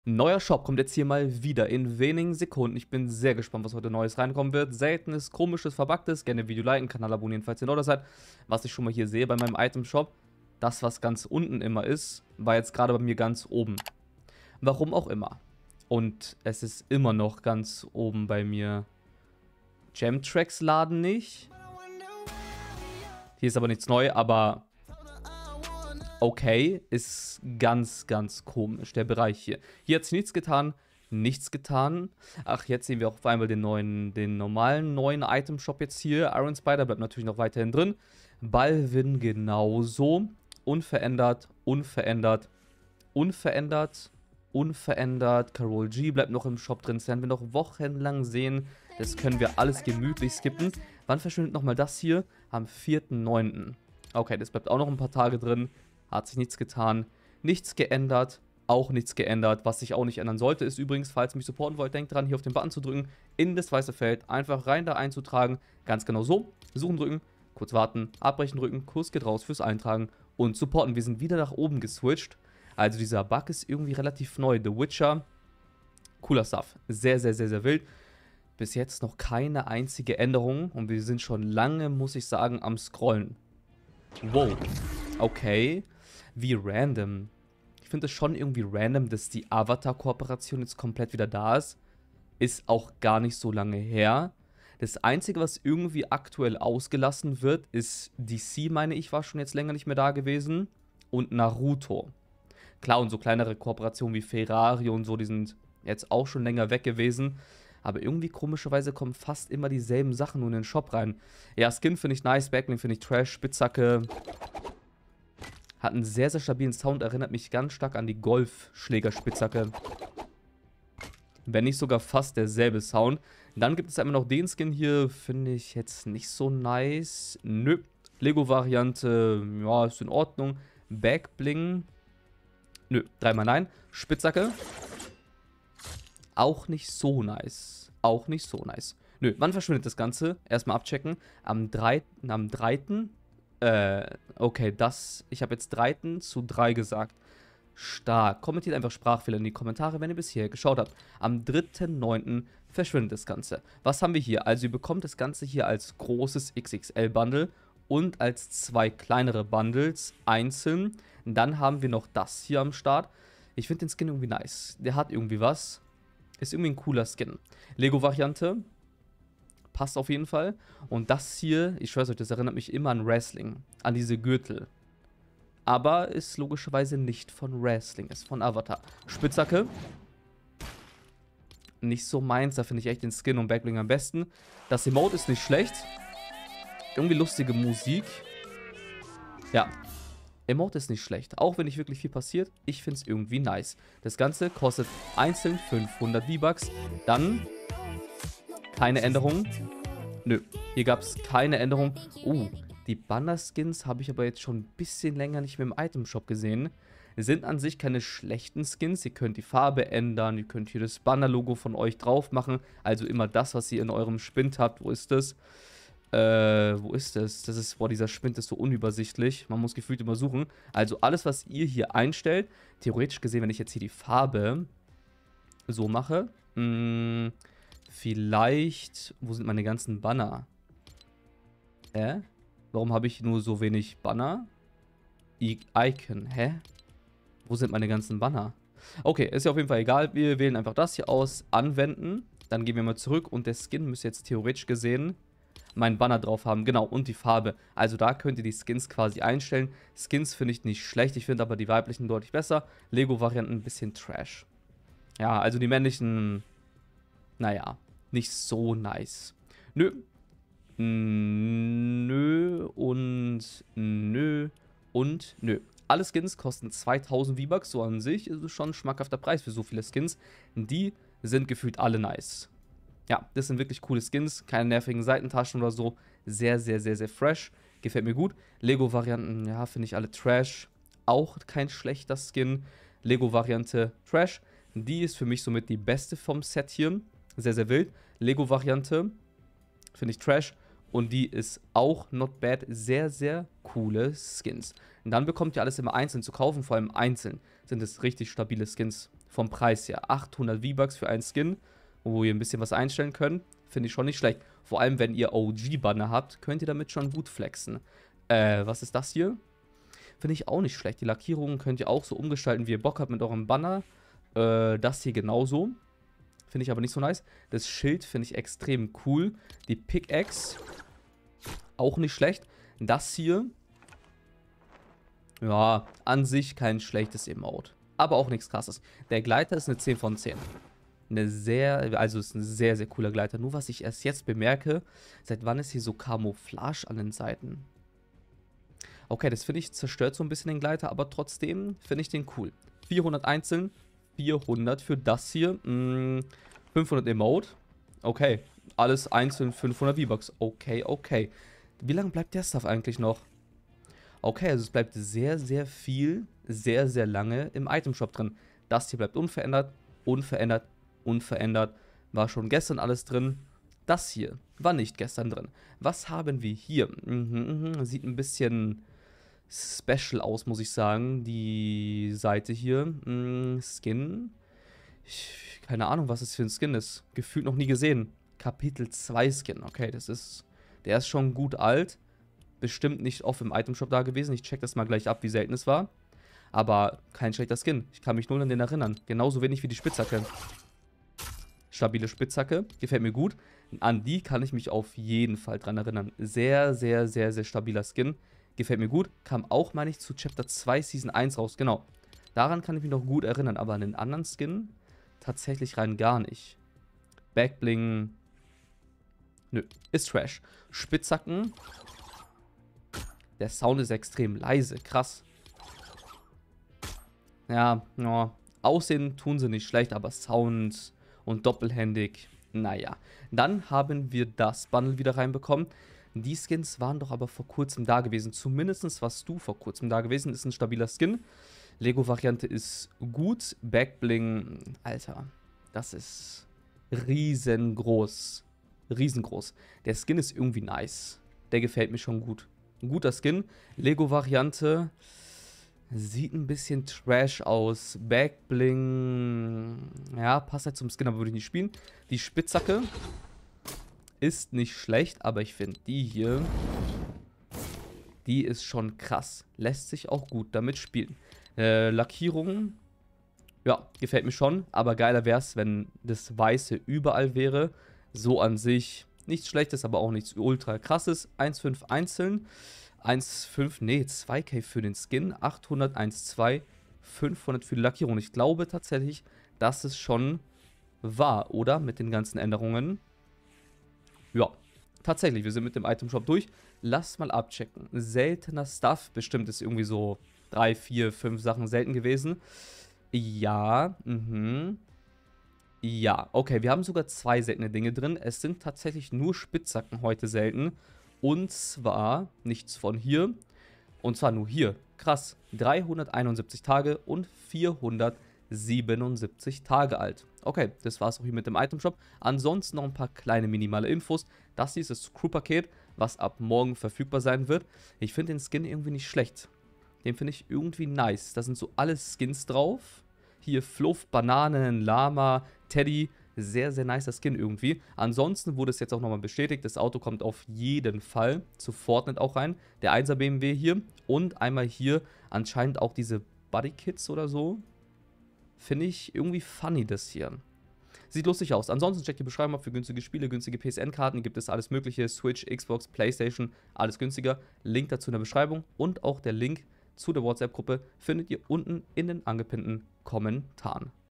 Neuer Shop kommt jetzt hier mal wieder in wenigen Sekunden. Ich bin sehr gespannt, was heute Neues reinkommen wird. Seltenes, komisches, verpacktes. Gerne Video liken, Kanal abonnieren, falls ihr neu seid. Was ich schon mal hier sehe bei meinem Item-Shop, das, was ganz unten immer ist, war jetzt gerade bei mir ganz oben. Warum auch immer. Und es ist immer noch ganz oben bei mir. Gemtracks laden nicht. Hier ist aber nichts neu, aber okay, ist ganz, ganz komisch, der Bereich hier. Hier hat sich nichts getan, nichts getan. Ach, jetzt sehen wir auch auf einmal den normalen neuen Item-Shop jetzt hier. Iron Spider bleibt natürlich noch weiterhin drin. Balvin genauso. Unverändert, unverändert, unverändert, unverändert. Carol G bleibt noch im Shop drin. Das werden wir noch wochenlang sehen. Das können wir alles gemütlich skippen. Wann verschwindet nochmal das hier? Am 4.9. Okay, das bleibt auch noch ein paar Tage drin. Hat sich nichts getan, nichts geändert, auch nichts geändert. Was sich auch nicht ändern sollte, ist übrigens, falls ihr mich supporten wollt, denkt dran, hier auf den Button zu drücken, in das weiße Feld, einfach rein da einzutragen. Ganz genau so. Suchen drücken, kurz warten, abbrechen drücken, Kurs geht raus fürs Eintragen und supporten. Wir sind wieder nach oben geswitcht. Also dieser Bug ist irgendwie relativ neu. The Witcher, cooler Stuff. Sehr, sehr, sehr, sehr wild. Bis jetzt noch keine einzige Änderung und wir sind schon lange, muss ich sagen, am Scrollen. Wow. Okay. Wie random. Ich finde es schon irgendwie random, dass die Avatar-Kooperation jetzt komplett wieder da ist. Ist auch gar nicht so lange her. Das Einzige, was irgendwie aktuell ausgelassen wird, ist DC, meine ich, war schon jetzt länger nicht mehr da gewesen. Und Naruto. Klar, und so kleinere Kooperationen wie Ferrari und so, die sind jetzt auch schon länger weg gewesen. Aber irgendwie komischerweise kommen fast immer dieselben Sachen nur in den Shop rein. Ja, Skin finde ich nice, Backbling finde ich trash, Spitzhacke. Hat einen sehr, sehr stabilen Sound, erinnert mich ganz stark an die Golfschlägerspitzhacke. Wenn nicht sogar fast derselbe Sound. Dann gibt es einmal noch den Skin hier, finde ich jetzt nicht so nice. Nö. Lego-Variante, ja, ist in Ordnung. Backbling. Nö, dreimal nein. Spitzhacke. Auch nicht so nice. Auch nicht so nice. Nö, wann verschwindet das Ganze? Erstmal abchecken. Am 3. Okay, ich habe jetzt 3:3 gesagt. Stark. Kommentiert einfach Sprachfehler in die Kommentare, wenn ihr bisher geschaut habt. Am 3.9. verschwindet das Ganze. Was haben wir hier? Also ihr bekommt das Ganze hier als großes XXL-Bundle und als zwei kleinere Bundles einzeln. Dann haben wir noch das hier am Start. Ich finde den Skin irgendwie nice. Der hat irgendwie was. Ist irgendwie ein cooler Skin. Lego-Variante. Passt auf jeden Fall. Und das hier, ich schwör's euch, das erinnert mich immer an Wrestling. An diese Gürtel. Aber ist logischerweise nicht von Wrestling, ist von Avatar. Spitzhacke. Nicht so meins, da finde ich echt den Skin und Backbling am besten. Das Emote ist nicht schlecht. Irgendwie lustige Musik. Ja. Emote ist nicht schlecht. Auch wenn nicht wirklich viel passiert, ich finde es irgendwie nice. Das Ganze kostet einzeln 500 V-Bucks. Dann keine Änderung. Nö, hier gab es keine Änderung. Die Banner-Skins habe ich aber jetzt schon ein bisschen länger nicht mehr im Item-Shop gesehen. Sind an sich keine schlechten Skins. Ihr könnt die Farbe ändern. Ihr könnt hier das Banner-Logo von euch drauf machen. Also immer das, was ihr in eurem Spind habt. Wo ist das? Wo ist das? Das ist, boah, dieser Spind ist so unübersichtlich. Man muss gefühlt immer suchen. Also alles, was ihr hier einstellt. Theoretisch gesehen, wenn ich jetzt hier die Farbe so mache. Vielleicht, wo sind meine ganzen Banner? Warum habe ich nur so wenig Banner? Icon, Wo sind meine ganzen Banner? Okay, ist ja auf jeden Fall egal. Wir wählen einfach das hier aus, anwenden. Dann gehen wir mal zurück und der Skin müsste jetzt theoretisch gesehen meinen Banner drauf haben. Genau, und die Farbe. Also da könnt ihr die Skins quasi einstellen. Skins finde ich nicht schlecht, ich finde aber die weiblichen deutlich besser. Lego-Varianten ein bisschen Trash. Ja, also die männlichen, naja, nicht so nice. Nö. Nö und nö und nö. Alle Skins kosten 2000 V-Bucks, so an sich ist es schon ein schmackhafter Preis für so viele Skins. Die sind gefühlt alle nice. Ja, das sind wirklich coole Skins, keine nervigen Seitentaschen oder so. Sehr, sehr, sehr, sehr fresh. Gefällt mir gut. Lego-Varianten, ja, finde ich alle trash. Auch kein schlechter Skin. Lego-Variante trash. Die ist für mich somit die beste vom Set hier. Sehr, sehr wild. Lego-Variante finde ich trash. Und die ist auch not bad. Sehr, sehr coole Skins. Und dann bekommt ihr alles immer einzeln zu kaufen. Vor allem einzeln sind es richtig stabile Skins. vom Preis her. 800 V-Bucks für einen Skin, wo ihr ein bisschen was einstellen könnt, finde ich schon nicht schlecht. Vor allem, wenn ihr OG-Banner habt, könnt ihr damit schon gut flexen. Was ist das hier? Finde ich auch nicht schlecht. Die Lackierungen könnt ihr auch so umgestalten, wie ihr Bock habt mit eurem Banner. Das hier genauso. Finde ich aber nicht so nice. Das Schild finde ich extrem cool. Die Pickaxe auch nicht schlecht. Das hier, ja, an sich kein schlechtes Emote. Aber auch nichts krasses. Der Gleiter ist eine 10 von 10. Also ist ein sehr, sehr cooler Gleiter. Nur was ich erst jetzt bemerke, seit wann ist hier so Camouflage an den Seiten? Okay, das finde ich zerstört so ein bisschen den Gleiter, aber trotzdem finde ich den cool. 400 einzeln, 400 für das hier. 500 Emote. Okay, alles einzeln 500 V-Bucks. Okay, okay. Wie lange bleibt der Stuff eigentlich noch? Okay, also es bleibt sehr, sehr viel, sehr, sehr lange im Itemshop drin. Das hier bleibt unverändert, unverändert, unverändert. War schon gestern alles drin. Das hier war nicht gestern drin. Was haben wir hier? Sieht ein bisschen special aus, muss ich sagen. Die Seite hier. Skin. Keine Ahnung, was es für ein Skin ist. Gefühlt noch nie gesehen. Kapitel 2 Skin. Okay, der ist schon gut alt. Bestimmt nicht oft im Itemshop da gewesen. Ich check das mal gleich ab, wie selten es war. Aber kein schlechter Skin. Ich kann mich null an den erinnern. Genauso wenig wie die Spitzhacke. Stabile Spitzhacke. Gefällt mir gut. An die kann ich mich auf jeden Fall dran erinnern. Sehr, sehr, sehr, sehr stabiler Skin. Gefällt mir gut. Kam auch, meine ich, zu Chapter 2 Season 1 raus. Genau. Daran kann ich mich noch gut erinnern. Aber an den anderen Skin tatsächlich rein gar nicht. Backbling. Nö. Ist Trash. Spitzhacken. Der Sound ist extrem leise. Krass. Ja, no. Aussehen tun sie nicht schlecht, aber Sound und doppelhändig, naja. Dann haben wir das Bundle wieder reinbekommen. Die Skins waren doch aber vor kurzem da gewesen. Zumindest warst du vor kurzem da gewesen. Ist ein stabiler Skin. Lego-Variante ist gut. Backbling, Alter, das ist riesengroß. Riesengroß. Der Skin ist irgendwie nice. Der gefällt mir schon gut. Ein guter Skin. Lego-Variante sieht ein bisschen trash aus. Backbling, ja, passt halt zum Skin, aber würde ich nicht spielen. Die Spitzhacke ist nicht schlecht, aber ich finde die hier, die ist schon krass. Lässt sich auch gut damit spielen. Lackierung, ja, gefällt mir schon, aber geiler wäre es, wenn das Weiße überall wäre. So an sich nichts Schlechtes, aber auch nichts ultra krasses. 1,5 einzeln. 1,5, nee, 2K für den Skin. 800, 1,2, 500 für die Lackierung. Ich glaube tatsächlich, dass es schon war, oder? Mit den ganzen Änderungen. Ja, tatsächlich, wir sind mit dem Itemshop durch. Lass mal abchecken. Seltener Stuff, bestimmt ist irgendwie so 3, 4, 5 Sachen selten gewesen. Ja, ja, okay, wir haben sogar 2 seltene Dinge drin. Es sind tatsächlich nur Spitzhacken heute selten. Und zwar nichts von hier. Und zwar nur hier. Krass. 371 Tage und 477 Tage alt. Okay, das war's auch hier mit dem Itemshop. Ansonsten noch ein paar kleine minimale Infos. Das hier ist das Crew-Paket, was ab morgen verfügbar sein wird. Ich finde den Skin irgendwie nicht schlecht. Den finde ich irgendwie nice. Da sind so alle Skins drauf. Hier Fluff, Bananen, Lama, Teddy. Sehr, sehr nicer Skin irgendwie. Ansonsten wurde es jetzt auch nochmal bestätigt, das Auto kommt auf jeden Fall zu Fortnite auch rein. Der 1er BMW hier und einmal hier anscheinend auch diese Bodykits oder so. Finde ich irgendwie funny, das hier. Sieht lustig aus. Ansonsten checkt die Beschreibung ab für günstige Spiele, günstige PSN-Karten. Gibt es alles mögliche, Switch, Xbox, Playstation, alles günstiger. Link dazu in der Beschreibung und auch der Link zu der WhatsApp-Gruppe findet ihr unten in den angepinnten Kommentaren.